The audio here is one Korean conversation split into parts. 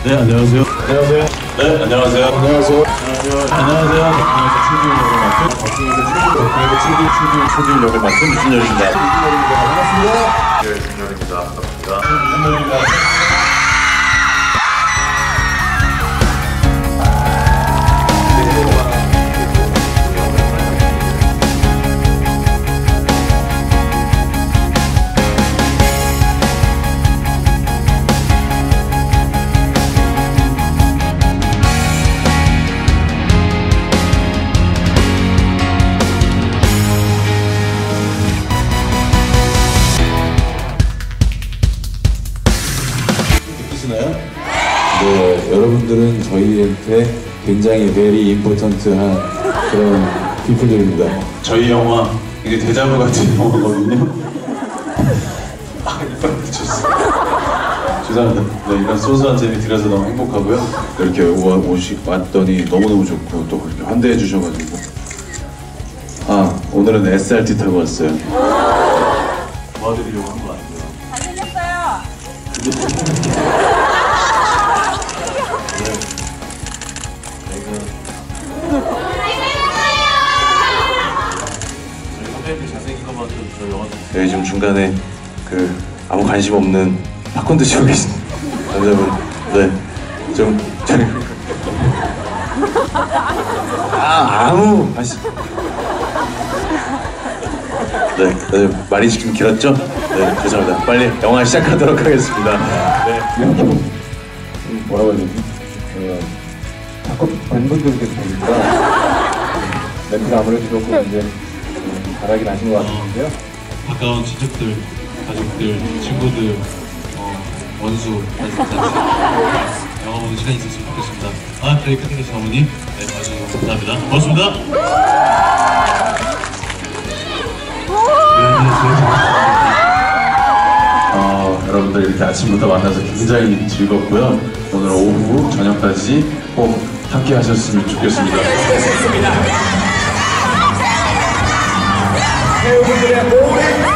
네, 안녕하세요. 안녕하세요. 네, 안녕하세요. 안녕하세요. 안녕하세요. 초진 역을 맡은 유진열입니다. 반갑습니다. 네, 진열입니다. 반갑습니다. 진열입니다. 네, 여러분들은 저희한테 굉장히 very important한 그런 피플들입니다. 저희 영화, 이게 데자부 같은 영화거든요. 아, 이빨 미쳤어. 죄송합니다. 네, 이런 소소한 재미 들어서 너무 행복하고요. 이렇게 왔더니 너무너무 좋고 또 그렇게 환대해 주셔가지고. 아, 오늘은 SRT 타고 왔어요. 도와드리려고 한 거 아니고요. 잘 들렸어요. 네, 지금 중간에 아무 관심 없는 팝콘 드시고 계신 남자분, 네, 좀 아무 관심. 네, 말이 좀 길었죠? 네, 죄송합니다. 빨리 영화 시작하도록 하겠습니다. 네. 뭐라고 해야 되지? 자꾸 팬분들 계속 보니까 멘트가 아무래도 조금 이제 바닥이 나신 것 같은데요. 가까운 친척들, 가족들, 친구들, 원수, 영화 보는 시간이 있었으면 좋겠습니다. 아, 저희 끝내신 어머님, 네, 와주셔서 감사합니다. 고맙습니다. 여러분들 이렇게 아침부터 만나서 굉장히 즐겁고요. 오늘 오후, 저녁까지 꼭 함께 하셨으면 좋겠습니다. 배우분들의 오랜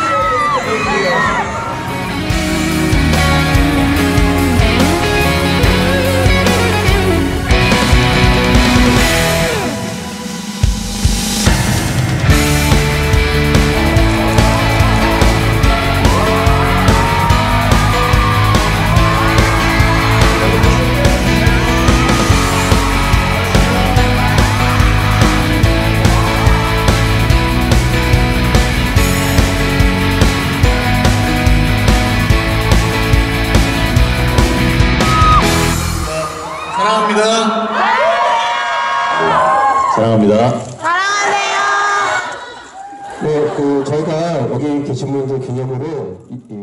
사랑합니다. 사랑합니다. 사랑하세요. 네, 저희가 여기 계신 분들 기념으로